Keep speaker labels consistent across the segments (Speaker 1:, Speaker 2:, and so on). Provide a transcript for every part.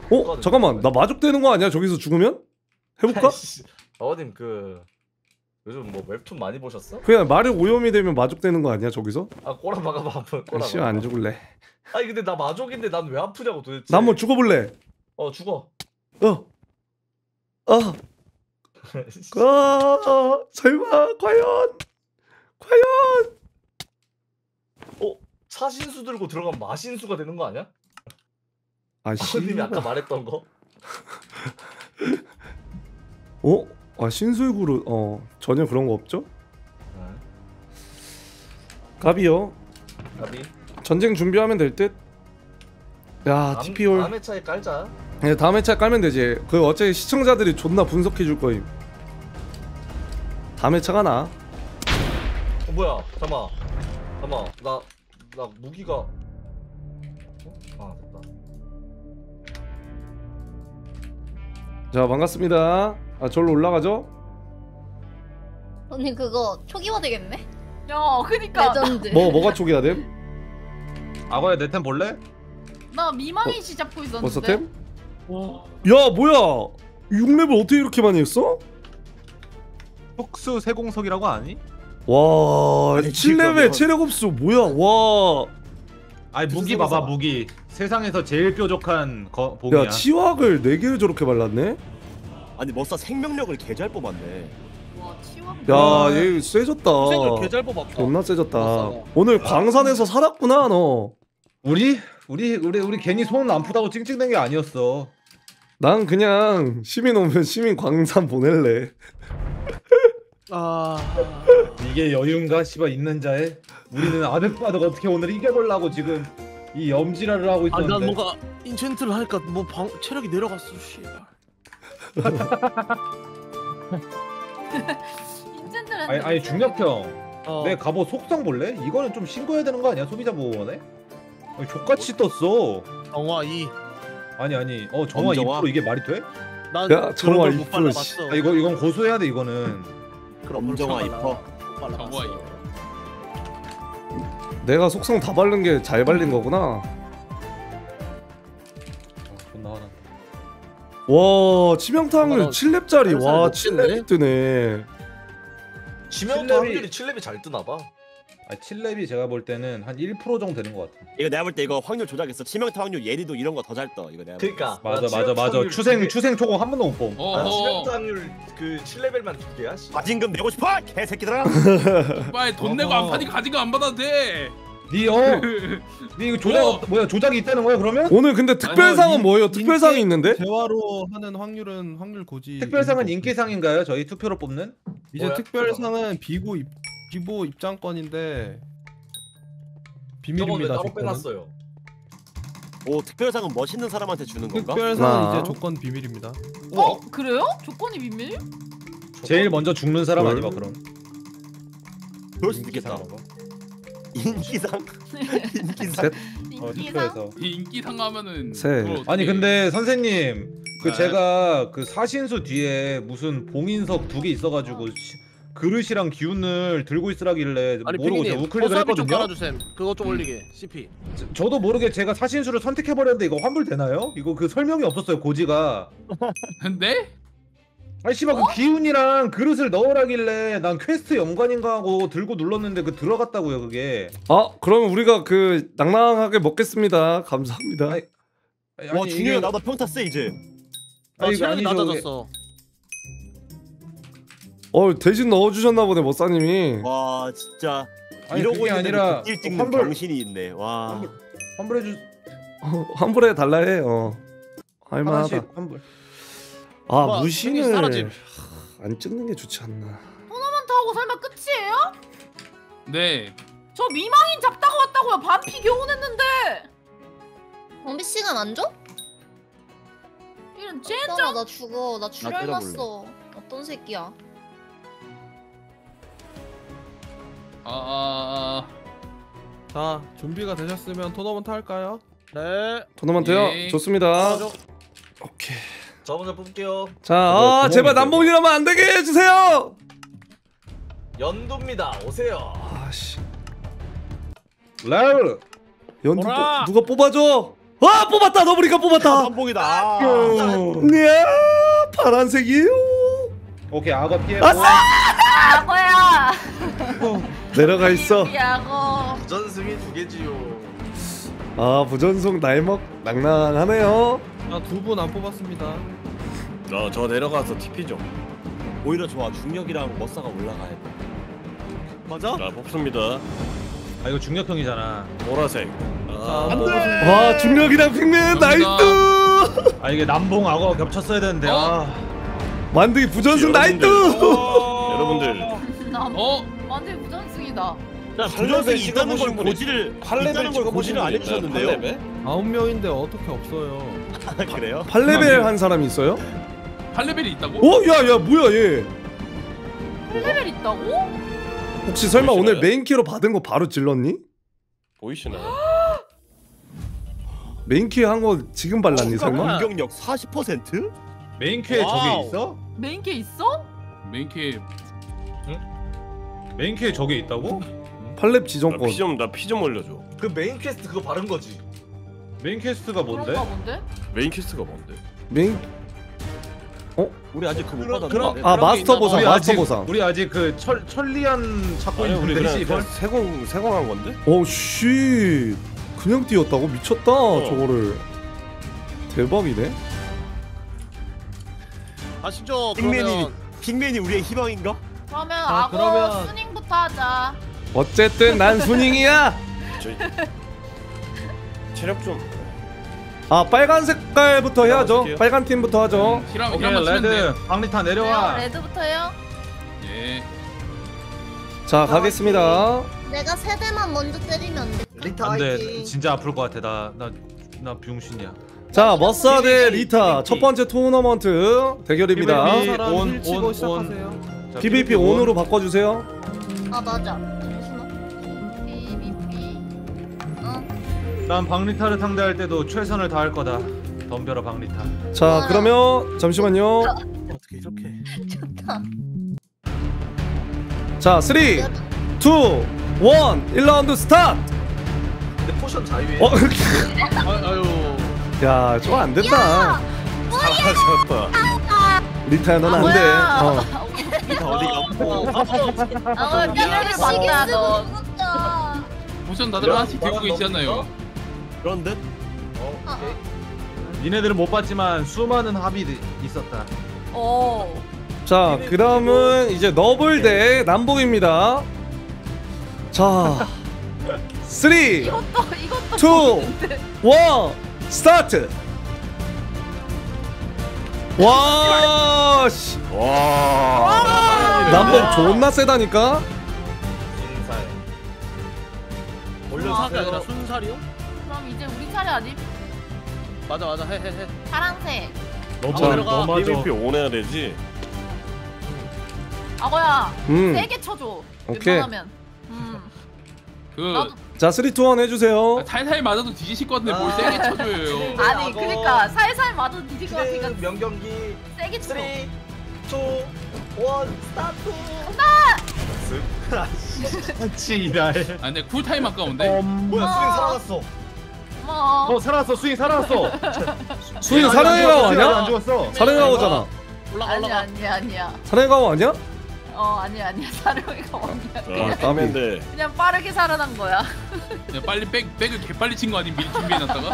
Speaker 1: 어? 잠깐만 나 마족 되는 거 아니야? 저기서 죽으면? 해볼까?
Speaker 2: 아버님 요즘 뭐 웹툰 많이 보셨어?
Speaker 1: 그냥 말을 오염이 되면 마족 되는 거 아니야 저기서?
Speaker 2: 아 꼬라 박아봐 한번 꼬라
Speaker 1: 씨발 안 죽을래.
Speaker 2: 아니 근데 나 마족인데 난 왜 아프냐고 도대체.
Speaker 1: 나 한번 죽어볼래.
Speaker 2: 죽어.
Speaker 1: 설마 과연
Speaker 2: 차신수 들고 들어가면 마신수가 되는 거 아니야?
Speaker 1: 아
Speaker 2: 아버님이 아까 말했던 거?
Speaker 1: 신수의 그룹 전혀 그런 거 없죠? 갑이요.
Speaker 2: 갑이.
Speaker 1: 전쟁 준비하면 될 듯. 야 TP올.
Speaker 2: 다음 회차에 깔자.
Speaker 1: 네, 다음 회차 깔면 되지. 그 어차피 시청자들이 존나 분석해 줄 거임. 다음 회차가 나.
Speaker 2: 뭐야? 잠깐만. 나 무기가. 됐다.
Speaker 1: 자 반갑습니다. 저로 올라가죠?
Speaker 3: 언니 그거 초기화 되겠네?
Speaker 4: 야, 그니까
Speaker 3: 레전드.
Speaker 1: 뭐가 초기화 됨?
Speaker 5: 악어야 내 템 볼래?
Speaker 4: 나 미망인 시 잡고 있었는데.
Speaker 1: 벌써 템? 야 뭐야 6레벨 어떻게 이렇게 많이 했어?
Speaker 5: 톡수 세공석이라고 아니?
Speaker 1: 와
Speaker 5: 아니,
Speaker 1: 7레벨 체력 없어 뭐야 와.
Speaker 5: 아니 무기 봐봐 무기 세상에서 제일 뾰족한 봉이야.
Speaker 1: 야 치확을 4개를 저렇게 발랐네?
Speaker 6: 아니 머싸 생명력을 개 잘 뽑았네.
Speaker 4: 와, 치워.
Speaker 1: 야얘 세졌다.
Speaker 7: 생을 개잘 뽑았다.
Speaker 1: 존나 세졌다.
Speaker 7: 머싸가.
Speaker 1: 오늘 광산에서 살았구나 너.
Speaker 5: 우리 괜히 손 안 푸다고 찡찡댄 게 아니었어.
Speaker 1: 난 그냥 시민 오면 시민 광산 보낼래.
Speaker 5: 이게 여유인가 씨발 있는 자에. 우리는 아득바득 어떻게 오늘 이겨보려고 지금 이 염지랄을 하고 있었는데.
Speaker 7: 난 뭔가 인챈트를 하니까 뭐 체력이 내려갔어. 씨발.
Speaker 4: 인젠들은.
Speaker 5: 아니 중력형. 내 갑옷 속성 볼래? 이거는 좀 신고해야 되는 거 아니야? 소비자 보호원에? 족같이 떴어.
Speaker 7: 정화 2.
Speaker 5: 아니 정화 2% 이게 말이 돼?
Speaker 7: 난
Speaker 1: 야, 정화
Speaker 7: 그런 걸못
Speaker 1: 2%.
Speaker 7: 발라봤어.
Speaker 5: 이건 고소해야 돼 이거는.
Speaker 7: 그럼
Speaker 6: 엄정화
Speaker 7: 못
Speaker 6: 2%.
Speaker 7: 발라봤어.
Speaker 8: 정화 2%.
Speaker 1: 내가 속성 다 바른 게 잘 발린 거구나.
Speaker 5: 존나 화난다.
Speaker 1: 와 치명타 확률
Speaker 7: 나
Speaker 1: 7렙짜리. 와
Speaker 7: 못
Speaker 1: 7렙 뜨네.
Speaker 2: 지명타 확률이 7렙이 잘 뜨나봐.
Speaker 5: 7렙이 제가 볼 때는 한 1% 정도 되는 것 같아.
Speaker 6: 이거 내가 볼 때 이거 확률 조작했어. 치명타 확률 예리도 이런 거 더 잘 떠. 이거 내가.
Speaker 2: 그니까.
Speaker 5: 맞아.
Speaker 2: 치명타 확률
Speaker 5: 추생 초공 한 번도 못 봄.
Speaker 2: 치명타 확률 7레벨만 2개야?
Speaker 6: 마진금 내고 싶어? 개새끼들아.
Speaker 8: 빨리 돈 내고 안 파니까 가진 거 안 받아도 돼.
Speaker 5: 니 이거 조작이 있다는 거야 그러면?
Speaker 1: 오늘 근데 특별상은 뭐예요? 특별상이 있는데?
Speaker 9: 대화로 하는 확률은 확률 고지.
Speaker 5: 특별상은 인기상인가요? 저희 투표로 뽑는?
Speaker 9: 이제
Speaker 2: 뭐야?
Speaker 9: 특별상은 비보 입장권인데 비밀입니다.
Speaker 2: 따로
Speaker 9: 조건은.
Speaker 2: 빼놨어요.
Speaker 6: 오 특별상은 멋있는 사람한테 주는 건가?
Speaker 9: 특별상은
Speaker 1: 하나.
Speaker 9: 이제 조건 비밀입니다.
Speaker 4: 그래요? 조건이 비밀?
Speaker 5: 제일 먼저 죽는 사람
Speaker 1: 뭘?
Speaker 5: 아니면 그럼?
Speaker 6: 그럴 수도 있겠다. 인기상. 인기상.
Speaker 4: 인기상?
Speaker 5: 투표에서.
Speaker 8: 이 인기상 하면은
Speaker 1: 세.
Speaker 8: 그걸
Speaker 5: 아니
Speaker 8: 어떻게-
Speaker 5: 근데 선생님
Speaker 8: 네.
Speaker 5: 제가 그 사신수 뒤에 무슨 봉인석 2개 있어가지고 그릇이랑 기운을 들고 있으라길래
Speaker 7: 아니
Speaker 5: 모르고 제가
Speaker 7: 핑이님
Speaker 5: 우클릭을
Speaker 7: 허수아비 좀
Speaker 5: 했거든요.
Speaker 7: 깔아주셈. 그거 좀 올리게. CP.
Speaker 5: 저도 모르게 제가 사신수를 선택해버렸는데 이거 환불되나요? 이거 그 설명이 없었어요 고지가.
Speaker 8: 근데
Speaker 5: 아니 씨발 그 기운이랑 그릇을 넣으라길래 난 퀘스트 연관인가 하고 들고 눌렀는데 그 들어갔다고요 그게.
Speaker 1: 그러면 우리가 그 낭낭하게 먹겠습니다. 감사합니다.
Speaker 6: 와 중요해. 나도 평타 세 이제.
Speaker 7: 나 체력이
Speaker 5: 아니죠,
Speaker 7: 낮아졌어.
Speaker 1: 대신 넣어주셨나 보네 머싸님이.
Speaker 6: 와 진짜
Speaker 5: 아니,
Speaker 6: 이러고
Speaker 5: 그게
Speaker 6: 있는데
Speaker 5: 아니라
Speaker 6: 딜 찍는
Speaker 5: 환불-
Speaker 6: 병신이 있네. 와.
Speaker 5: 환불해주
Speaker 1: 환불해 달라 해. 할만하다.
Speaker 5: 하나씩 환불.
Speaker 7: 뭐,
Speaker 1: 무신을
Speaker 7: 생긴 사라짐.
Speaker 1: 안 찍는 게 좋지 않나.
Speaker 4: 토너먼트 하고 설마 끝이에요?
Speaker 8: 네.
Speaker 4: 저 미망인 잡다가 왔다고요. 반피 겨우 냈는데.
Speaker 3: 경비 시간 안 줘?
Speaker 4: 이런
Speaker 3: 나
Speaker 4: 젠장.
Speaker 3: 나 죽어. 나 출혈
Speaker 6: 때려볼래.
Speaker 3: 났어. 어떤 새끼야?
Speaker 9: 자 준비가 되셨으면 토너먼트 할까요?
Speaker 7: 네.
Speaker 1: 토너먼트요?
Speaker 8: 예.
Speaker 1: 좋습니다. 오케이.
Speaker 2: 저 먼저 뽑을게요.
Speaker 1: 자, 제발 남봉이라면 안 되게 해주세요.
Speaker 2: 연두입니다. 오세요.
Speaker 1: 아씨.
Speaker 5: 라울.
Speaker 1: 연두
Speaker 7: 오라!
Speaker 1: 누가 뽑아줘? 아 뽑았다. 너브리가 뽑았다.
Speaker 6: 남봉이다.
Speaker 1: 이야 파란색이에요.
Speaker 5: 오케이 악어 피해.
Speaker 1: 아싸!
Speaker 4: 악어야.
Speaker 1: 내려가 있어.
Speaker 4: 우리 악어.
Speaker 2: 부전승이 두 개지요.
Speaker 1: 아 부전송 날먹 낭낭하네요.
Speaker 9: 두 분 안 뽑았습니다.
Speaker 6: 저 내려가서 TP 좀.
Speaker 7: 오히려 좋아. 중력이랑 머싸가 올라가야 돼.
Speaker 6: 맞아? 자 뽑습니다.
Speaker 5: 아 이거 중력형이잖아.
Speaker 6: 보라색.
Speaker 1: 와 중력이랑 핑맨 나이스.
Speaker 5: 아 이게 남봉 악어 겹쳤어야 되는데.
Speaker 1: 만두기 부전승 나이스.
Speaker 6: 여러분들.
Speaker 4: 완전 부전승이다.
Speaker 6: 자, 부전승이 있다는 걸 고지를 있다는 걸 고지를 안 해주셨는데요.
Speaker 9: 9명인데 어떻게 없어요?
Speaker 6: 그래요?
Speaker 1: 8레벨 한 사람이 있어요?
Speaker 8: 8레벨이 있다고?
Speaker 1: 어? 야야 뭐야 얘.
Speaker 4: 8레벨 있다고?
Speaker 1: 혹시 설마
Speaker 6: 보이시나요?
Speaker 1: 오늘 메인키로 받은 거 바로 질렀니?
Speaker 6: 보이시나요?
Speaker 1: 메인키 한 거 지금 발랐니 설마?
Speaker 6: 공격력 40%?
Speaker 5: 메인 큐에
Speaker 6: 와우.
Speaker 5: 저게 있어?
Speaker 4: 메인캐 있어?
Speaker 8: 메인캐
Speaker 5: 메인 큐에 저게 있다고?
Speaker 1: 8렙 지정권.
Speaker 6: 나 피 좀 올려줘.
Speaker 2: 그 메인 퀘스트 그거 바른 거지.
Speaker 5: 메인 퀘스트가 뭔데?
Speaker 4: 그런가 본데?
Speaker 6: 메인 퀘스트가 뭔데?
Speaker 1: 메인
Speaker 7: 우리 아직 그거 못
Speaker 6: 그럼-
Speaker 7: 받았는데.
Speaker 1: 아 마스터 보상
Speaker 5: 우리
Speaker 1: 마스터
Speaker 5: 아직
Speaker 1: 보상.
Speaker 5: 우리 아직 그 천리안 찾고
Speaker 6: 아니
Speaker 5: 있는
Speaker 6: 우리
Speaker 5: 분들이지
Speaker 6: 그냥
Speaker 5: 이걸?
Speaker 6: 세공한 건데?
Speaker 1: 오 씨. 그냥 뛰었다고? 미쳤다 저거를. 대박이네.
Speaker 7: 아시죠?
Speaker 6: 빅맨이 빅맨이 우리의 희망인가?
Speaker 4: 그러면
Speaker 9: 자,
Speaker 4: 악어
Speaker 9: 그러면-
Speaker 4: 스닝부터 하자.
Speaker 1: 어쨌든 난 순잉이야.
Speaker 6: 저희 체력 좀.
Speaker 1: 아 빨간 색깔부터 해야죠.
Speaker 6: 해볼게요.
Speaker 1: 빨간 팀부터 하죠.
Speaker 8: 히람
Speaker 5: 오케이
Speaker 8: 히람 맞추면 돼.
Speaker 5: 레드 박리타 내려와.
Speaker 4: 레드부터 해요.
Speaker 8: 예.
Speaker 1: 자 가겠습니다.
Speaker 3: 내가 세대만 먼저 때리면 안 돼.
Speaker 2: 리타
Speaker 5: 안돼
Speaker 2: 화이팅.
Speaker 5: 진짜 아플 것 같아. 나 병신이야.
Speaker 1: 자 머싸 대 리타 첫 번째 토너먼트 대결입니다.
Speaker 5: PVP.
Speaker 9: 사람
Speaker 5: 온,
Speaker 9: 힐 치고
Speaker 5: 온,
Speaker 9: 시작하세요.
Speaker 5: 자,
Speaker 1: PVP 온으로 바꿔주세요.
Speaker 3: 아 맞아. 잠시만. PVP.
Speaker 5: 난 박리타를 상대할 때도 최선을 다할 거다. 덤벼라 박리타.
Speaker 1: 자 그러면 잠시만요.
Speaker 7: 어떻게 이렇게?
Speaker 3: 좋다.
Speaker 1: 자 3, 2, 1 1라운드 스타트.
Speaker 2: 근데 포션 자유해.
Speaker 8: 아유.
Speaker 1: 야 저거 안 된다.
Speaker 6: 사라졌다.
Speaker 1: 리타야 넌 안 돼. 어.
Speaker 4: 미래를 봤다 너.
Speaker 3: 무섭다.
Speaker 8: 보션 다들 하나씩 들고 계시잖아요.
Speaker 6: 그런데
Speaker 5: 니네들은 못 봤지만 수많은 합이 있었다.
Speaker 4: 오.
Speaker 1: 자 그다음은 이제 너블 대 남봉입니다. 자 3, 2, 1
Speaker 4: 이것도
Speaker 1: 스타트. 와 씨.
Speaker 6: 와.
Speaker 1: 남봉 존나 세다니까.
Speaker 2: 인살.
Speaker 7: 올려사가 아니라
Speaker 2: 올려주세요.
Speaker 7: 순살이요?
Speaker 4: 그럼 이제 우리 차례 아님?
Speaker 7: 맞아 해.
Speaker 4: 파란색.
Speaker 5: 너무
Speaker 7: 내려가.
Speaker 5: 너무하죠.
Speaker 6: PVP 온 해야 되지.
Speaker 4: 악어야.
Speaker 1: 음.
Speaker 4: 세게 쳐줘.
Speaker 1: 오케이.
Speaker 4: 웬만하면.
Speaker 8: 그
Speaker 4: 나도.
Speaker 1: 자 3, 2, 1 해주세요.
Speaker 8: 살살 맞아도 뒤지실 것 같은데 뭘 세게 쳐줘요.
Speaker 4: 아니
Speaker 2: 악어.
Speaker 4: 그러니까 살살 맞아도 뒤질 것 같으니까
Speaker 2: 기대 명경기.
Speaker 4: 세게 쳐.
Speaker 2: 3, 2, 1 스타트.
Speaker 5: 같이 일할.
Speaker 8: 아 근데 쿨타임 아까운데?
Speaker 2: 뭐야 스윙 살아났어.
Speaker 4: 고마워.
Speaker 5: 살았어 스윙 살았어.
Speaker 1: 수인 사랑해가오
Speaker 5: 안
Speaker 1: 아니야?
Speaker 5: 죽었어.
Speaker 1: 사랑해가오잖아.
Speaker 4: 아니야.
Speaker 1: 사랑해가오 아니야?
Speaker 4: 아니야. 사령이가 아니야.
Speaker 6: 자, 까맨데.
Speaker 4: 그냥 빠르게 살아난 거야.
Speaker 8: 야, 빨리 백을 개빨리 친 거 아님 미리 준비해놨다가?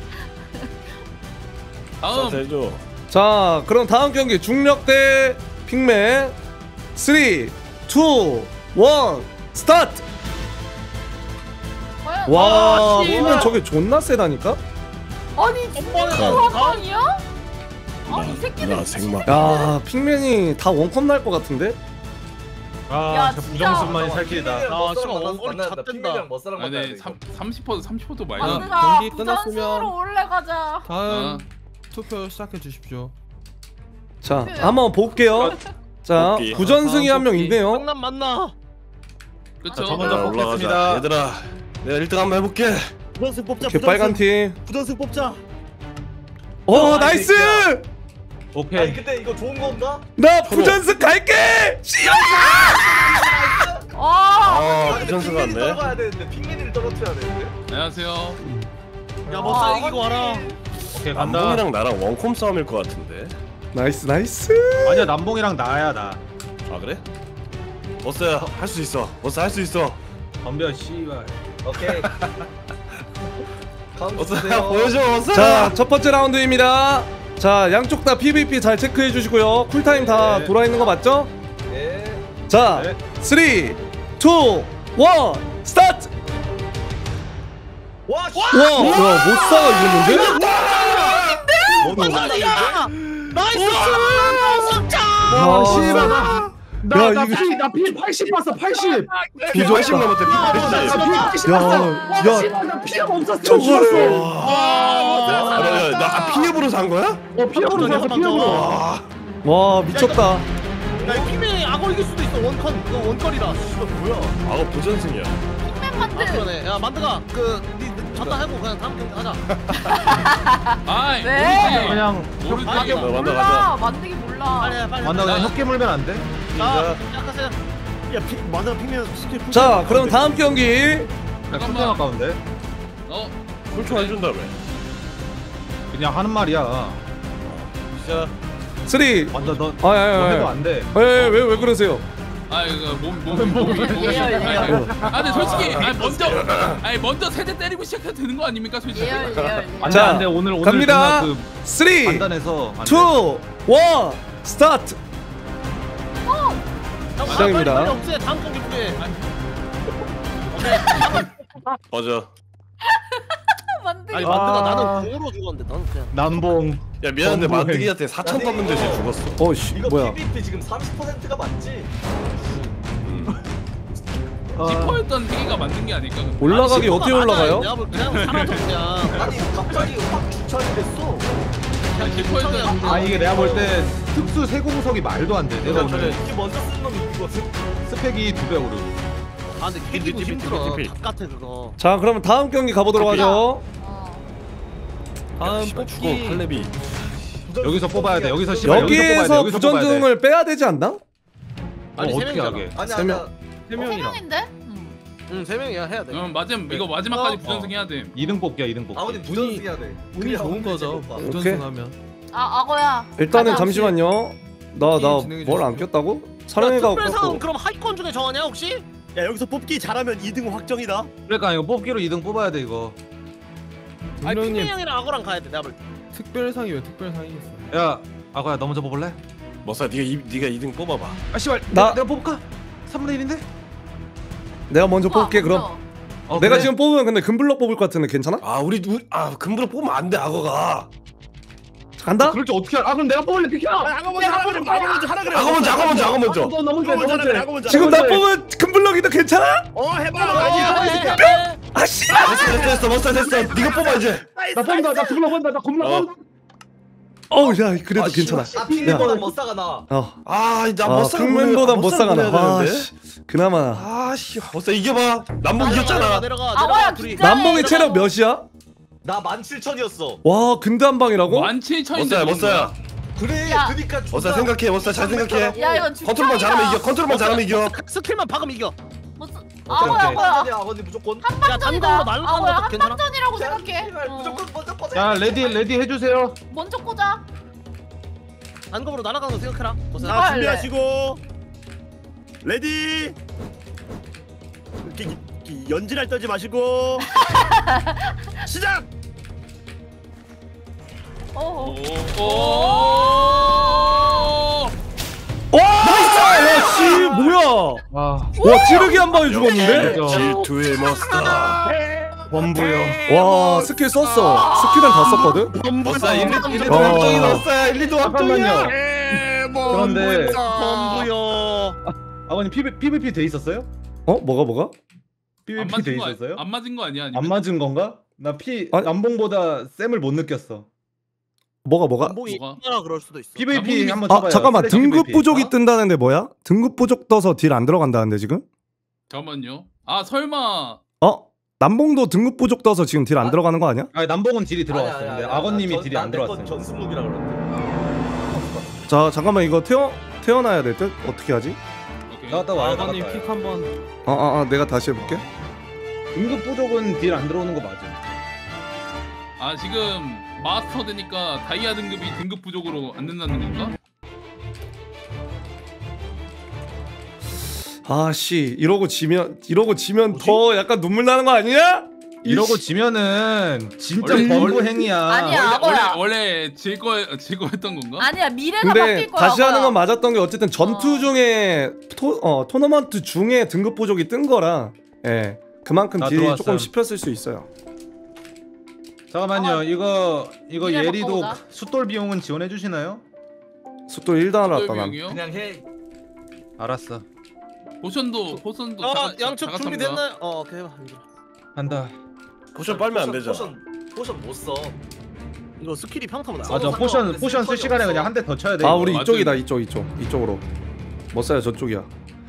Speaker 8: 다음
Speaker 6: 해줘.
Speaker 1: 자 그럼 다음 경기 중력 대 핑맨 3, 2, 1 스타트.
Speaker 4: 과연
Speaker 1: 와
Speaker 8: 씨발.
Speaker 1: 핑맨 저게 존나 세다니까.
Speaker 4: 아니 진짜 한 방이야? 아니 이 새끼들
Speaker 6: 나 생막.
Speaker 1: 야 핑맨이 다 원컵 날 것 같은데.
Speaker 5: 아
Speaker 4: 야,
Speaker 5: 진짜
Speaker 4: 진짜.
Speaker 5: 부정승만이 살 길이다.
Speaker 7: 아, 씨발, 원거리 잣된다.
Speaker 2: 핑맨이랑 멋사랑
Speaker 8: 아, 네,
Speaker 2: 만나야 돼.
Speaker 8: 30%도 많이
Speaker 1: 아,
Speaker 8: 나.
Speaker 4: 얘들아
Speaker 9: 경기
Speaker 4: 부전승으로
Speaker 9: 끝났으면-
Speaker 4: 올라가자.
Speaker 9: 다음 투표 시작해 주십시오.
Speaker 1: 자 한번 볼게요. 자
Speaker 6: 뽑기.
Speaker 1: 부전승이 한 명 있네요.
Speaker 7: 상남 맞나?
Speaker 8: 그쵸?
Speaker 5: 저 먼저
Speaker 6: 올라가자.
Speaker 5: 뽑겠습니다.
Speaker 6: 얘들아, 내가 1등 한번 해볼게.
Speaker 7: 부전승 뽑자.
Speaker 1: 이렇게 빨간 팀.
Speaker 7: 부전승 뽑자.
Speaker 1: 오
Speaker 2: 아,
Speaker 1: 나이스.
Speaker 2: 아니
Speaker 5: 오케이.
Speaker 2: 근데 이거 좋은 건가?
Speaker 1: 나 부전승 갈게. 씨발.
Speaker 4: 와.
Speaker 6: 아,
Speaker 2: 근데
Speaker 6: 부전승
Speaker 2: 핑맨이
Speaker 6: 같네.
Speaker 2: 떨어가야 되는데 핑맨이를 떨어뜨려야 되는데.
Speaker 8: 안녕하세요.
Speaker 7: 야 머싸 이기고 와라.
Speaker 5: 오케이 간다.
Speaker 6: 남봉이랑 나랑 원콤 싸움일 것 같은데.
Speaker 1: 나이스 나이스.
Speaker 5: 아니야 남봉이랑 나야 나.
Speaker 6: 아 그래? 머싸야 할 수 있어. 머싸 할 수 있어.
Speaker 5: 덤벼 씨발.
Speaker 2: 오케이.
Speaker 6: 머싸야 보여줘 머싸.
Speaker 1: 자, 첫 번째 라운드입니다. 자, 양쪽 다 PVP 잘 체크해 주시고요. 쿨타임 다
Speaker 5: 네.
Speaker 1: 돌아 있는 거 맞죠?
Speaker 2: 예.
Speaker 1: 자,
Speaker 5: 네.
Speaker 1: 3, 2, 1, 스타트!
Speaker 2: 와.
Speaker 1: 와, 뭐야, 못사가 이겼는데?
Speaker 7: 나이스.
Speaker 1: 와,
Speaker 5: 씨발.
Speaker 1: 야,
Speaker 5: 나피 80 봤어 80.
Speaker 6: 피 80 넘었대. 피 80.
Speaker 1: 야,
Speaker 5: 피가 없었어.
Speaker 1: 저거를.
Speaker 6: 나 피해보러 산 거야?
Speaker 5: 피어로 샀어 피어로.
Speaker 1: 와, 미쳤다.
Speaker 7: 야 핑맨이 악어 이길 수도 있어. 원컨 그거 원거리다. 씨발 뭐야?
Speaker 6: 아 보전승이야.
Speaker 4: 핑맨 만드.
Speaker 7: 그러네. 야 만드가 니 전화하고 그냥 다음 경기 하자.
Speaker 8: 아이
Speaker 4: 네.
Speaker 5: 그냥
Speaker 8: 모르지.
Speaker 7: 만드
Speaker 6: 만다
Speaker 4: 몰라.
Speaker 6: 가자.
Speaker 4: 만드기 몰라.
Speaker 7: 빨리.
Speaker 5: 만나 그냥 협계 물면 안 돼?
Speaker 7: 자 시작하세요. 야 만드가 핑맨 스킬.
Speaker 1: 자, 그럼 다음 경기.
Speaker 5: 야 아까운데.
Speaker 6: 쿨초 해준다며.
Speaker 5: 그냥 하는 말이야.
Speaker 6: 진짜
Speaker 1: 3.
Speaker 5: 완전 너
Speaker 1: 아, 야,
Speaker 5: 해도
Speaker 1: 야,
Speaker 5: 안 돼.
Speaker 1: 왜 그러세요?
Speaker 8: 아 이거 몸. 아 근데 솔직히 먼저 세대 때리고 시작해도 되는 거 아닙니까 솔직히?
Speaker 4: 예열.
Speaker 5: 안 돼,
Speaker 1: 자,
Speaker 5: 안 돼. 오늘
Speaker 1: 갑니다.
Speaker 5: 존나
Speaker 1: 3, 2, 1,
Speaker 5: 판단해서 안 돼.
Speaker 1: 스타트! 시작입니다.
Speaker 7: 없애 다음 경기 보게.
Speaker 6: 맞아.
Speaker 4: 만드.
Speaker 7: 아니 만드가 나는 공으로 죽었는데 나는 그냥.
Speaker 5: 남봉.
Speaker 6: 야 미안한데
Speaker 5: 범부행.
Speaker 6: 만드기한테 4천 떴는데 쟤 죽었어.
Speaker 1: 어이씨,
Speaker 2: 이거
Speaker 1: 뭐야.
Speaker 2: PVP 지금 30%가 맞지?
Speaker 8: 디퍼였던 회계가 만든 게 아닐까?
Speaker 1: 올라가기 어떻게 올라가요?
Speaker 7: 내가 그냥 사라져 그냥.
Speaker 2: 아니 갑자기 확 추천이 됐어.
Speaker 8: 아니, 디퍼였던
Speaker 5: 아 이게 내가 볼 때 특수 세공석이 말도 안 돼. 내가 오늘
Speaker 2: 이게 먼저 쓴 놈이 이거거든.
Speaker 5: 스펙이 2배 오르.
Speaker 7: 아 근데 캐기고
Speaker 6: TP.
Speaker 7: 힘들어. 탑 같아 그거.
Speaker 1: 자, 그러면 다음 경기 가보도록 하죠.
Speaker 6: 다음 뽑기 할래비.
Speaker 5: 여기서 뽑아야 돼. 여기서 씨발
Speaker 1: 여기에서
Speaker 5: 여기서 뽑아야 돼.
Speaker 1: 부전등을 빼야 되지 않나?
Speaker 7: 아니 세
Speaker 5: 어떻게
Speaker 7: 명이잖아.
Speaker 5: 하게?
Speaker 2: 아니
Speaker 1: 세 명.
Speaker 5: 세
Speaker 4: 세 명인데?
Speaker 7: 응 3명이야 해야 돼.
Speaker 8: 이거 마지막까지 부전승 해야 돼.
Speaker 5: 2등 뽑기야 2등 뽑기.
Speaker 2: 아버님 부전승 해야 돼.
Speaker 9: 운이 좋은 거죠.
Speaker 1: 오케이.
Speaker 9: 부전승하면.
Speaker 4: 악어야.
Speaker 1: 일단은
Speaker 4: 가자.
Speaker 1: 잠시만요. 나
Speaker 9: 진행해
Speaker 1: 뭘 안
Speaker 9: 주시죠.
Speaker 1: 꼈다고? 사랑해가
Speaker 7: 특별상
Speaker 1: 없고.
Speaker 7: 그럼 하위권 중에 정하냐 혹시?
Speaker 6: 야 여기서 뽑기 잘하면 2등 확정이다.
Speaker 5: 그러니까 이거 뽑기로 2등 뽑아야 돼 이거.
Speaker 7: 아니
Speaker 9: 분명님
Speaker 7: 핑맨 형이랑 악어랑 가야 돼 내가 볼 때.
Speaker 9: 특별상이요. 특별상이겠어요.
Speaker 5: 야 아거야 너 먼저 뽑을래?
Speaker 6: 머싸 네가 2등 뽑아봐.
Speaker 5: 아 씨발
Speaker 1: 나-
Speaker 5: 내가 뽑을까? 3분의 1인데?
Speaker 1: 내가 먼저 뽑을게 그럼. 내가 지금 뽑으면 근데 금블럭 뽑을 것 같은데 괜찮아?
Speaker 6: 아 우리 금부로 뽑으면 안 돼 악어가.
Speaker 1: 간다?
Speaker 5: 그럴 줄 어떻게 알아? 아 그럼 내가 뽑을래 비켜!
Speaker 6: 악어 먼저 하라 그래. 악어 먼저.
Speaker 5: 너 먼저
Speaker 1: 지금 나 뽑으면 금블럭이도 괜찮아? 아씨!
Speaker 6: 됐어 머싸 됐어. 네가 뽑아 이제.
Speaker 5: 나 뽑는다 나 금블럭 뽑는다 나 금블럭
Speaker 6: 어.
Speaker 5: 뽑는다.
Speaker 1: 어우 야 그래도 괜찮아.
Speaker 2: 아 PVP보다 멋사가 나.
Speaker 6: 아나 머싸
Speaker 1: 금맨보다 못 사가나. 아 씨. 그나마
Speaker 6: 아씨 머싸 이겨봐. 남봉 이겼잖아.
Speaker 7: 내려가.
Speaker 4: 악어야
Speaker 7: 둘이.
Speaker 4: 진짜.
Speaker 1: 남봉의 체력 몇이야?
Speaker 2: 나 17,000이었어.
Speaker 1: 와 근데 한 방이라고?
Speaker 8: 17,000인데
Speaker 6: 머싸야.
Speaker 2: 그래
Speaker 4: 야.
Speaker 2: 그니까
Speaker 6: 머싸 생각해 머싸 잘 생각해.
Speaker 4: 야 이건
Speaker 6: 컨트롤만 잘하면 이겨. 컨트롤만 잘하면 이겨.
Speaker 7: 스킬만 박으면 이겨.
Speaker 4: 악어야 악어야.
Speaker 2: 아버님 무조건.
Speaker 7: 야 단검으로 날로 가는
Speaker 4: 악어야
Speaker 7: 것도 괜찮아?
Speaker 4: 한방전이라고 생각해.
Speaker 2: 무조건 먼저 꽂아.
Speaker 5: 야 레디 해주세요.
Speaker 4: 먼저 꽂아.
Speaker 7: 단검으로 날아가는 거 생각해라. 보세요.
Speaker 4: 자,
Speaker 6: 준비하시고 레디. 연진할 떠지 마시고 시작.
Speaker 4: 어.
Speaker 1: 와! 야씨 뭐야?
Speaker 5: 와
Speaker 1: 와 찌르기 한 방에 죽었는데?
Speaker 6: 질투의 머싸.
Speaker 5: 범부요.
Speaker 1: 와 스킬 썼어. 스킬은 다 썼거든?
Speaker 6: 머싸 1, 2도
Speaker 1: 어.
Speaker 6: 확정이 머싸 1, 2도
Speaker 5: 잠깐만요.
Speaker 6: 확정이야.
Speaker 5: 그런데
Speaker 6: 범부요.
Speaker 5: 아버님 PVP 돼 있었어요?
Speaker 1: 어? 뭐가?
Speaker 8: 안
Speaker 5: PVP 돼
Speaker 8: 맞은 거
Speaker 5: 있었어요?
Speaker 8: 안 맞은 거 아니야?
Speaker 5: 안
Speaker 8: 아니면?
Speaker 5: 맞은 건가? 나
Speaker 1: 아니.
Speaker 5: 남봉보다 쌤을 못 느꼈어.
Speaker 1: 뭐가?
Speaker 7: 단봉이
Speaker 8: 뭐가?
Speaker 7: 있나 그럴 수도 있어.
Speaker 5: PVP
Speaker 8: 남봉이-
Speaker 5: 한번
Speaker 1: 아
Speaker 5: 쳐봐요.
Speaker 1: 잠깐만
Speaker 5: 쓰레기
Speaker 1: 등급
Speaker 5: PVP.
Speaker 1: 부족이
Speaker 5: 어?
Speaker 1: 뜬다는데 뭐야? 등급 부족 떠서 딜 안 들어간다는데 지금?
Speaker 8: 잠깐만요. 아 설마
Speaker 1: 남봉도 등급 부족 떠서 지금 딜 안 들어가는 거 아니야?
Speaker 5: 아니 남봉은 딜이 들어왔어. 근데 악어님이 딜이 안 들어왔어.
Speaker 2: 전승록이라 그러는데.
Speaker 1: 자 잠깐만 이거 태어나야 될 듯? 어떻게 하지?
Speaker 8: 오케이.
Speaker 5: 나갔다 와요.
Speaker 9: 아버님
Speaker 5: 나갔다 와요.
Speaker 9: 픽 한번.
Speaker 1: 내가 다시 해볼게.
Speaker 5: 등급 부족은 딜 안 들어오는 거 맞아.
Speaker 8: 아 지금 마스터 되니까 다이아 등급이 등급 부족으로 안 된다는 건가?
Speaker 1: 아씨 이러고 지면 더 약간 눈물 나는 거 아니야?
Speaker 5: 이러고 지면은 진짜
Speaker 8: 원래-
Speaker 5: 범부 행위야.
Speaker 4: 아니야. 악어야.
Speaker 8: 원래 제거했던 건가?
Speaker 4: 아니야 미래가
Speaker 1: 근데
Speaker 4: 바뀔 거야.
Speaker 1: 다시 하는
Speaker 4: 악어야.
Speaker 1: 건 맞았던 게 어쨌든 전투 중에 토너먼트 중에 등급 부족이 뜬 거라 예 그만큼
Speaker 5: 나
Speaker 1: 딜이
Speaker 5: 들어왔음.
Speaker 1: 조금 씹혔을 수 있어요.
Speaker 5: 잠깐만요. 이거
Speaker 4: 미래
Speaker 5: 예리도
Speaker 4: 바꿔보자.
Speaker 5: 숫돌 비용은 지원해 주시나요?
Speaker 1: 속도 1단 알았다 난.
Speaker 8: 비용이요?
Speaker 2: 그냥 해.
Speaker 5: 알았어.
Speaker 8: 포션도
Speaker 7: 양측 준비됐나요? 오케이 해봐.
Speaker 5: 한다.
Speaker 6: 포션 빨면 안 되잖아.
Speaker 2: 포션 못 써.
Speaker 7: 이거 스킬이 평타보다.
Speaker 5: 맞아. 포션 쓸 시간에 그냥 한 대 더 쳐야 돼.
Speaker 1: 아
Speaker 5: 이거.
Speaker 1: 우리
Speaker 8: 맞아요.
Speaker 1: 이쪽이다 이쪽으로. 못 써요 저쪽이야.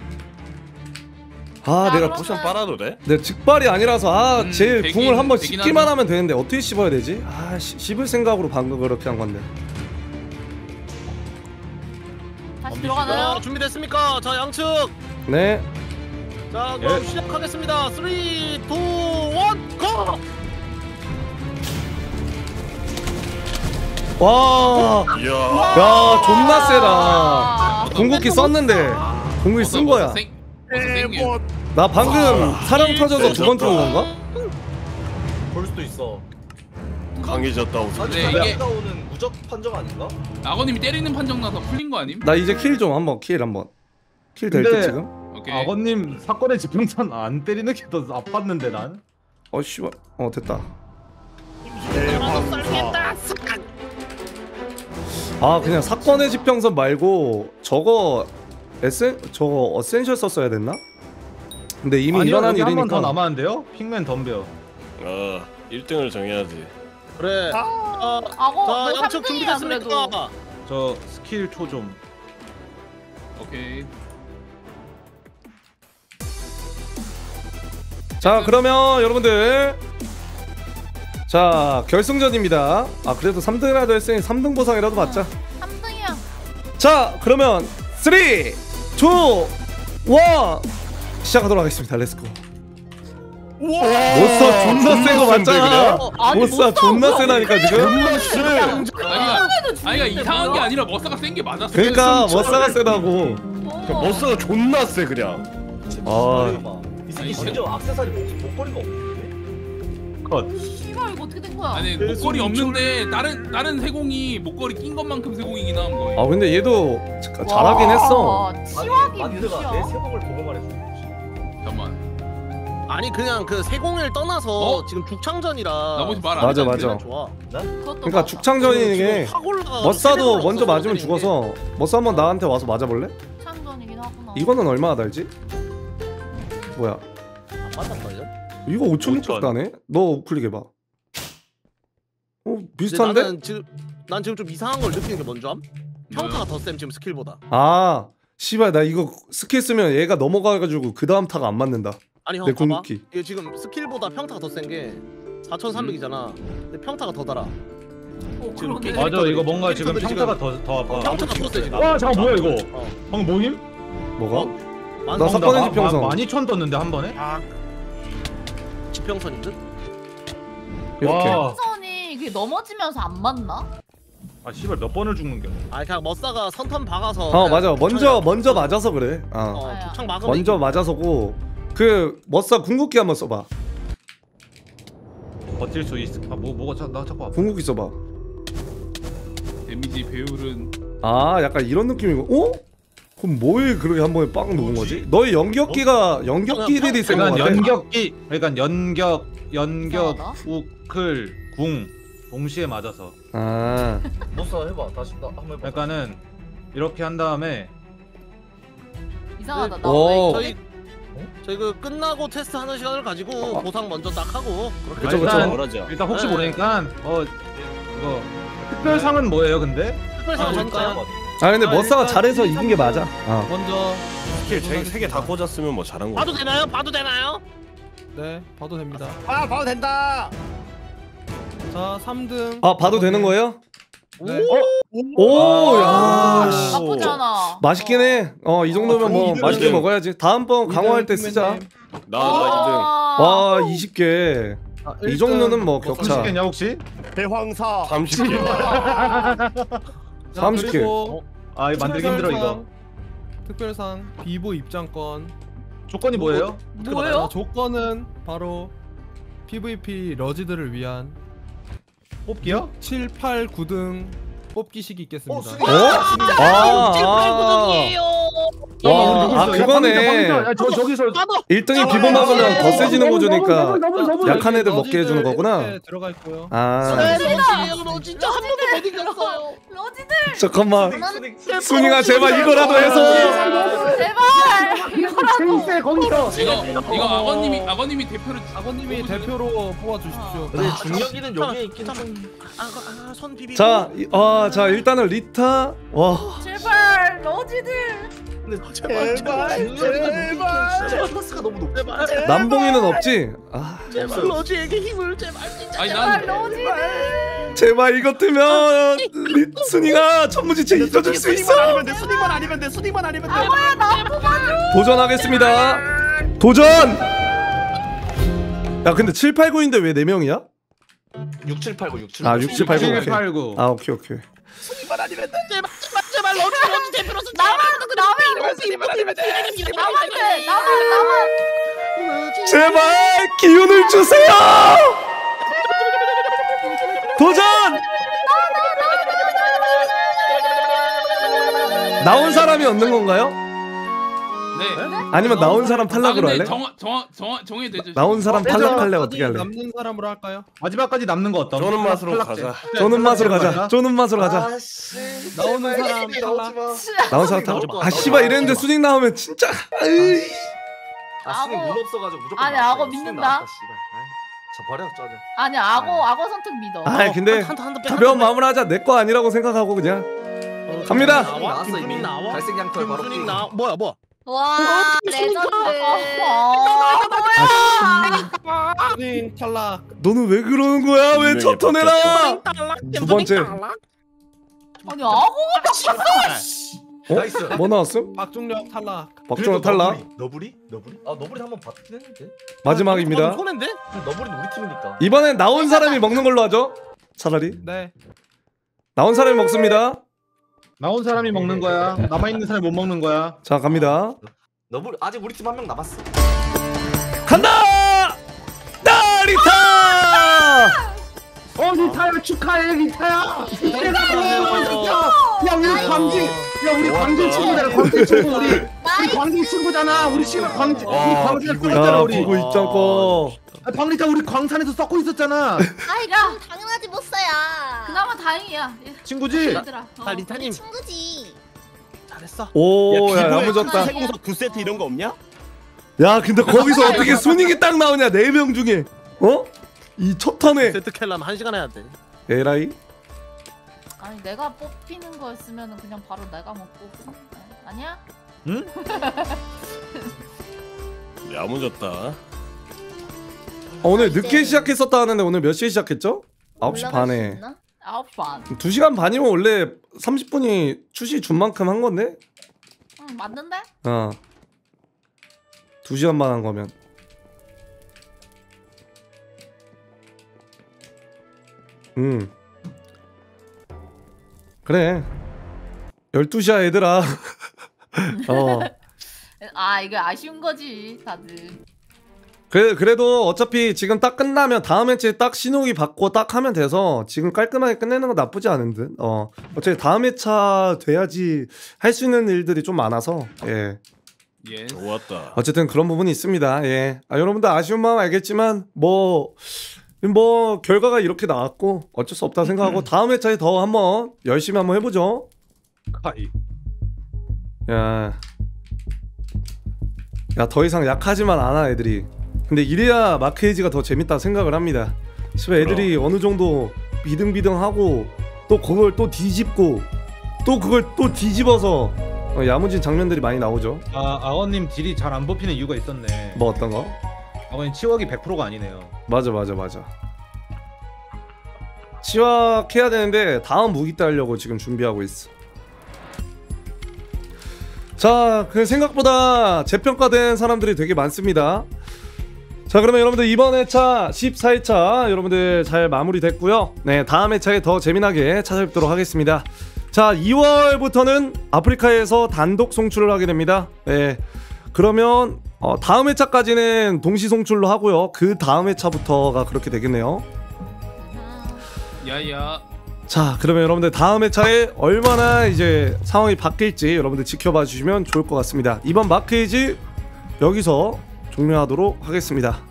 Speaker 1: 아
Speaker 4: 야,
Speaker 1: 내가
Speaker 4: 그럼-
Speaker 6: 포션 빨아도 돼?
Speaker 1: 내 직발이 아니라서 제
Speaker 8: 되긴-
Speaker 1: 궁을 한번
Speaker 8: 되긴
Speaker 1: 씹기만
Speaker 8: 하네.
Speaker 1: 하면 되는데 어떻게 씹어야 되지? 아 씹을 생각으로 방금 그렇게 한 건데.
Speaker 4: 다시 들어가나요?
Speaker 7: 자, 준비됐습니까? 자, 양측.
Speaker 1: 네.
Speaker 7: 자, 그럼
Speaker 5: 예.
Speaker 7: 시작하겠습니다. 3, 2, 1, 고!
Speaker 1: 와.
Speaker 6: 이야.
Speaker 1: 야 존나 세다.
Speaker 4: 아,
Speaker 1: 궁극기 썼는데 궁극기 쓴 거야. 나 방금 사람 터져서 두 번 죽은 건가?
Speaker 2: 볼 수도 있어.
Speaker 6: 강해졌다 우선.
Speaker 2: 아니
Speaker 8: 네,
Speaker 2: 이게
Speaker 8: 이게-
Speaker 2: 오는 무적 판정 아닌가?
Speaker 8: 악어님이 때리는 판정 나서 풀린 거 아님?
Speaker 1: 나 이제 킬 좀 한번 킬 될 때
Speaker 5: 근데-
Speaker 1: 지금?
Speaker 8: 오케이.
Speaker 5: 아버님 사건의 지평선 안 때리는 게 더 아팠는데 난.
Speaker 1: 씨발 됐다. 아 그냥 사건의 지평선 말고 저거 어센셜 썼어야 됐나? 근데 이미
Speaker 5: 아니요,
Speaker 1: 일어난
Speaker 5: 여기 한 번 더
Speaker 1: 일이니까.
Speaker 5: 남았는데요? 핑맨 덤벼.
Speaker 6: 1등을 정해야지.
Speaker 7: 그래.
Speaker 4: 악어
Speaker 7: 자,
Speaker 4: 너
Speaker 7: 양측
Speaker 4: 3등이야 그래도.
Speaker 7: 준비됐습니까?
Speaker 5: 저 스킬 초 좀.
Speaker 8: 오케이.
Speaker 1: 자 그러면 여러분들 자 결승전입니다. 아 그래도 3등이라도 했으니 3등 보상이라도 받자.
Speaker 4: 3등이야.
Speaker 1: 자 그러면 3, 2, 1 시작하도록 하겠습니다. 렛츠고. 못사 존나 센 거 맞잖아.
Speaker 4: 아니,
Speaker 1: 못사 존나 세다니까 지금.
Speaker 8: 아니가 이상한 게 아니라 머싸가 센 게 맞았어.
Speaker 1: 그러니까 못사가 세다고.
Speaker 6: 머스가 존나 세 그냥.
Speaker 1: 아
Speaker 2: 이 새끼 심지어 액세서리 목걸이가 없는데?
Speaker 4: 씨발 이거 어떻게 된 거야?
Speaker 8: 아니 목걸이 없는데 다른 세공이 목걸이 낀 것만큼 세공이긴 한 거예요.
Speaker 1: 아 근데 얘도 잘하긴 했어.
Speaker 4: 와, 치와기
Speaker 2: 만드가 내
Speaker 4: 몇이야?
Speaker 2: 세공을 보고 말해줘.
Speaker 8: 잠깐만.
Speaker 7: 아니 그냥 그 세공을 떠나서 지금 죽창전이라
Speaker 8: 나머지 말 안
Speaker 1: 맞아,
Speaker 8: 했잖아.
Speaker 1: 맞아.
Speaker 7: 좋아.
Speaker 4: 그것도
Speaker 1: 그러니까
Speaker 4: 맞아.
Speaker 1: 죽창전이 이게
Speaker 7: 확 올라가.
Speaker 1: 머싸도 먼저 맞으면 죽어서 머싸 한번 나한테 와서 맞아볼래?
Speaker 4: 창전이긴 하구나.
Speaker 1: 이거는 얼마나 달지? 뭐야
Speaker 7: 맞았걸요?
Speaker 1: 이거 5,600 다네? 너 우클릭 해봐. 비슷한데?
Speaker 7: 난 지금 좀 이상한 걸 느끼는 게 뭔지 암? 평타가 더 쌤 지금 스킬보다.
Speaker 1: 아 씨발 나 이거 스킬 쓰면 얘가 넘어가가지고 그 다음 타가 안 맞는다.
Speaker 7: 아니 형
Speaker 1: 내
Speaker 7: 봐봐.
Speaker 1: 궁극기.
Speaker 7: 이게 지금 스킬보다 평타가 더 센 게 4,300이잖아. 근데 평타가 더 달아.
Speaker 4: 지금
Speaker 7: 이렇게
Speaker 5: 맞아 이거 뭔가 지금
Speaker 7: 캐릭터들이
Speaker 5: 평타가 더 아파.
Speaker 7: 평타가 더 세 지금.
Speaker 5: 와 잠깐 뭐야 이거?
Speaker 7: 어.
Speaker 5: 방금 뭐임?
Speaker 1: 뭐가? 나
Speaker 7: 만-
Speaker 1: 사건의 지평선
Speaker 5: 12,000 떴는데 한 번에?
Speaker 7: 지평선인 듯?
Speaker 1: 이렇게.
Speaker 5: 와.
Speaker 4: 선이 그게 넘어지면서 안 맞나?
Speaker 5: 아 씨발 몇 번을 죽는 게?
Speaker 7: 아 그냥 머싸가 선턴 박아서.
Speaker 1: 맞아 먼저 맞아서 그래.
Speaker 7: 죽창 막으면
Speaker 1: 먼저 맞아서고 그 머싸 궁극기 한번 써봐.
Speaker 5: 버틸 수 있어. 뭐가 나 자꾸 아파.
Speaker 1: 궁극기 써봐.
Speaker 8: 데미지 배율은
Speaker 1: 약간 이런 느낌이고. 그럼 뭐에 그렇게 한 번에 빵 녹은 거지? 너의 연격기들이 센 거
Speaker 5: 그러니까
Speaker 1: 같아.
Speaker 5: 연격기, 그러니까 연격,
Speaker 4: 이상하다.
Speaker 5: 우클, 궁 동시에 맞아서.
Speaker 2: 못사 해봐. 다시 나 한번 해봐.
Speaker 5: 그러니까는 이렇게 한 다음에
Speaker 4: 이상하다.
Speaker 1: 오.
Speaker 4: 나
Speaker 7: 저희 그 끝나고 테스트 하는 시간을 가지고 보상 먼저 딱 하고 그렇게
Speaker 1: 그쵸,
Speaker 5: 일단,
Speaker 1: 그쵸.
Speaker 5: 일단 혹시
Speaker 7: 네.
Speaker 5: 모르니까 이거 특별상은 뭐예요, 근데?
Speaker 7: 특별상 전가요?
Speaker 1: 근데
Speaker 5: 아,
Speaker 1: 머싸가
Speaker 5: 일단
Speaker 1: 잘해서 이긴 게 맞아.
Speaker 9: 먼저
Speaker 6: 스킬 3개 다 꽂았으면 뭐 잘한 거.
Speaker 7: 봐도 되나요? 봐도 되나요?
Speaker 9: 네 봐도 됩니다.
Speaker 7: 봐도 된다.
Speaker 9: 자 3등.
Speaker 1: 봐도 되는 거예요?
Speaker 9: 네.
Speaker 1: 야. 씨.
Speaker 4: 나쁘지 않아.
Speaker 1: 맛있긴 해. 이 정도면 뭐
Speaker 6: 이등,
Speaker 1: 맛있게
Speaker 6: 이등.
Speaker 1: 먹어야지. 다음번 강화할 때 쓰자.
Speaker 6: 나 2등.
Speaker 1: 와 20개. 이 정도는 뭐 격차.
Speaker 5: 30개냐 혹시?
Speaker 6: 대황사
Speaker 2: 30개.
Speaker 1: 30개.
Speaker 9: 그리고
Speaker 5: 아 이거 만들기 힘들어 이거.
Speaker 9: 특별상 비보 입장권.
Speaker 5: 조건이 뭐예요?
Speaker 4: 뭐예요?
Speaker 9: 조건은 바로 PVP 러지들을 위한
Speaker 5: 뽑기요?
Speaker 9: 7, 8, 9등 뽑기식이 있겠습니다.
Speaker 1: 와, 그거네.
Speaker 5: 저기서
Speaker 1: 1등이 비보 먹으면 더 세지는 구조니까 약한 애들 먹게 해주는 거구나.
Speaker 9: 들어가 있고요.
Speaker 1: 아,
Speaker 7: 너 진짜 한 번도 못 이겼어요.
Speaker 4: 로지들
Speaker 1: 잠깐만. 순이가 제발 이거라도 해서.
Speaker 4: 제발
Speaker 5: 재밌어 거기서.
Speaker 8: 이거 아버님이 대표를
Speaker 9: 아버님이 대표로 뽑아주십시오.
Speaker 7: 근데 중력이는 여기에 있긴 손 비비.
Speaker 1: 자, 자 일단은 리타. 와,
Speaker 4: 제발 로지들
Speaker 7: 제발. 플러스가 너무 높아.
Speaker 1: 남봉이는 없지. 아,
Speaker 7: 제발 러지에게 힘을 제발 진짜.
Speaker 8: 아니
Speaker 4: 제발
Speaker 8: 난
Speaker 4: 로지들
Speaker 1: 제발 이것 뜨면 순이가 천무지체 잊어줄 수 있어.
Speaker 6: 수딩만 아니면 돼. 수딩만 아니면 돼.
Speaker 4: 아빠야 나 뽑아줘.
Speaker 1: 도전하겠습니다. 도전. 야, 근데 7, 8, 9인데 왜 4명이야?
Speaker 2: 6, 7, 8, 9, 6, 7,
Speaker 1: 아, 6, 7, 8, 9.
Speaker 5: 7,
Speaker 1: 오케이.
Speaker 5: 8, 9.
Speaker 1: 아, 오케이, 오케이.
Speaker 7: 제발 러지 대표로서
Speaker 4: 나만
Speaker 1: 제발 기운을 주세요. 도전. 나온 사람이 얻는 건가요?
Speaker 8: 네.
Speaker 1: 아니면 나온 사람 탈락으로 할래?
Speaker 8: 정해 되죠.
Speaker 1: 나온 사람 탈락할래? 어떻게 할래?
Speaker 9: 남는 사람으로 할까요?
Speaker 5: 마지막까지 남는 거 어떤?
Speaker 6: 쪼는 맛으로
Speaker 5: 탈락제.
Speaker 6: 가자.
Speaker 1: 쪼는 맛으로 가자. 쪼는 맛으로 가자.
Speaker 9: 나오는 사람 탈락.
Speaker 1: 나온 사람 탈락. 아, 씨발 이랬는데 수직 나오면 진짜. 으이.
Speaker 2: 수ning 문 없어가지고 무조건.
Speaker 4: 아니,
Speaker 2: 나왔어요.
Speaker 4: 악어
Speaker 2: 수ning
Speaker 4: 믿는다.
Speaker 2: 나왔다, 씨발. 아이, 저 버려 짜증.
Speaker 4: 아니 악어 선택 믿어.
Speaker 1: 아, 근데 가벼운 마음으로 하자. 내 거 아니라고 생각하고 그냥 갑니다.
Speaker 2: 나왔어 이미. 갈색 양털 바로
Speaker 7: 김순이
Speaker 2: 띵.
Speaker 7: 나 뭐야?
Speaker 3: 와 레전드.
Speaker 9: 수인 탈락.
Speaker 1: 너는 왜 그러는 거야? 왜 첫 턴에라? 두 번째.
Speaker 4: 아니 악어가
Speaker 2: 나이스.
Speaker 1: 뭐 나왔음?
Speaker 9: 박중력 탈락.
Speaker 1: 박준호 탈락.
Speaker 2: 너구리? 아 너구리 한번 봤긴 했는데.
Speaker 1: 마지막입니다.
Speaker 7: 손인데?
Speaker 2: 너구리는 우리 팀이니까.
Speaker 1: 이번엔 나온 사람이 먹는 걸로 하죠. 차라리
Speaker 9: 네.
Speaker 1: 나온 사람이 먹습니다.
Speaker 5: 나온 사람이 먹는 거야. 남아 있는 사람이 못 먹는 거야.
Speaker 1: 자, 갑니다.
Speaker 2: 너구리 아직 우리 팀 한 명 남았어.
Speaker 1: 간다! 리타!
Speaker 5: 리타야 축하해 리타야. 야 우리 광진. 야 우리 광진 친구잖아. 광진 친구 우리 광진 친구잖아. 우리 씨발 광진. 우리 광진 썩었잖아
Speaker 1: 야,
Speaker 5: 우리.
Speaker 1: 비고 입장권.
Speaker 5: 광리타 우리 광산에서 썩고 있었잖아.
Speaker 3: 아이 그럼 당연하지 못써야.
Speaker 4: 그나마 다행이야.
Speaker 5: 친구지?
Speaker 4: 얘들아.
Speaker 7: 리타님
Speaker 3: 친구지.
Speaker 7: 잘했어.
Speaker 1: 오, 야, 야무졌다.
Speaker 6: 세공석 9세트 이런 거 없냐?
Speaker 1: 야, 근데 거기서 어떻게 순익이 딱 나오냐? 4명 중에. 어? 이 첫 턴에
Speaker 7: 세트 캘라면 1시간 해야 돼.
Speaker 1: 에라이?
Speaker 4: 아니 내가 뽑히는 거였으면 그냥 바로 내가 먹고. 아니야?
Speaker 5: 응?
Speaker 6: 야무졌다.
Speaker 1: 오늘 늦게 시작했었다 하는데 오늘 몇 시에 시작했죠? 9시 반에.
Speaker 4: 9시 반.
Speaker 1: 2시간 반이면 원래 30분이 출시 준 만큼 한 건데?
Speaker 4: 응 맞는데?
Speaker 1: 어. 2시간만 한 거면. 그래. 12시야 얘들아.
Speaker 4: 아 이게 아쉬운 거지 다들.
Speaker 1: 그래도 어차피 지금 딱 끝나면 다음 회차에 딱 신호기 받고 딱 하면 돼서 지금 깔끔하게 끝내는 건 나쁘지 않은 듯. 어차피 다음 회차 돼야지 할 수 있는 일들이 좀 많아서. 예.
Speaker 8: 예.
Speaker 6: 좋았다.
Speaker 1: 어쨌든 그런 부분이 있습니다. 예. 여러분들 아쉬운 마음 알겠지만 뭐 결과가 이렇게 나왔고 어쩔 수 없다 생각하고 다음 회차에 더 한번 열심히 한번 해보죠. 야, 더 이상 약하지만 않아 애들이. 근데 이래야 마크에이지가 더 재밌다 생각을 합니다. 씨발 애들이 어느 정도 비등비등하고 또 그걸 또 뒤집고 또 그걸 또 뒤집어서 야무진 장면들이 많이 나오죠.
Speaker 5: 아원님 딜이 잘 안 뽑히는 이유가 있었네.
Speaker 1: 뭐 어떤 거?
Speaker 5: 아원님 치워기 100%가 아니네요.
Speaker 1: 맞아. 치확해야 되는데 다음 무기 따려고 지금 준비하고 있어. 자, 그 생각보다 재평가된 사람들이 되게 많습니다. 자, 그러면 여러분들 이번 회차 14회차 여러분들 잘 마무리됐고요. 네, 다음 회차에 더 재미나게 찾아뵙도록 하겠습니다. 자, 2월부터는 아프리카에서 단독 송출을 하게 됩니다. 네, 그러면 다음 회차까지는 동시 송출로 하고요. 그 다음 회차부터가 그렇게 되겠네요.
Speaker 8: 야야.
Speaker 1: 자, 그러면 여러분들 다음 회차에 얼마나 이제 상황이 바뀔지 여러분들 지켜봐 주시면 좋을 것 같습니다. 이번 마크에이지 여기서 종료하도록 하겠습니다.